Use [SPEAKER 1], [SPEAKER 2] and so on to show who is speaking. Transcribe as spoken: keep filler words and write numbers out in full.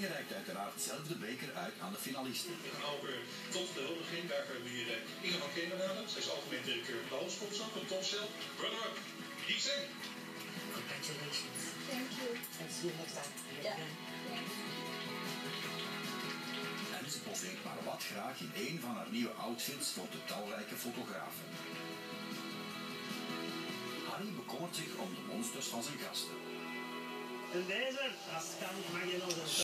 [SPEAKER 1] Inge reikt uiteraard zelf de beker uit aan de finalisten.
[SPEAKER 2] We gaan over tot de huldiging. Daar hebben we hier uh, Inge van Kemenade. Zij is algemeen directeur Bouwsponsor van Tonsel. Runner up, Yixen.
[SPEAKER 3] Congratulations.
[SPEAKER 4] Thank you.
[SPEAKER 3] And see you next time.
[SPEAKER 4] Yeah.
[SPEAKER 1] En ze poseert maar wat graag in een van haar nieuwe outfits voor de talrijke fotografen. Harry bekommert zich om de monsters van zijn gasten.
[SPEAKER 5] En deze, als het kan, mag je nog een